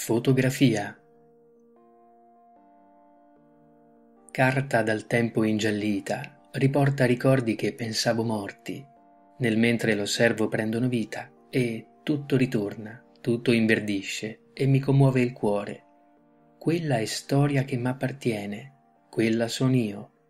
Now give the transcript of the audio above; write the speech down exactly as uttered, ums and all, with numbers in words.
Fotografia. Carta dal tempo ingiallita, riporta ricordi che pensavo morti. Nel mentre l'osservo prendono vita e tutto ritorna, tutto inverdisce e mi commuove il cuore. Quella è storia che m'appartiene, quella son io,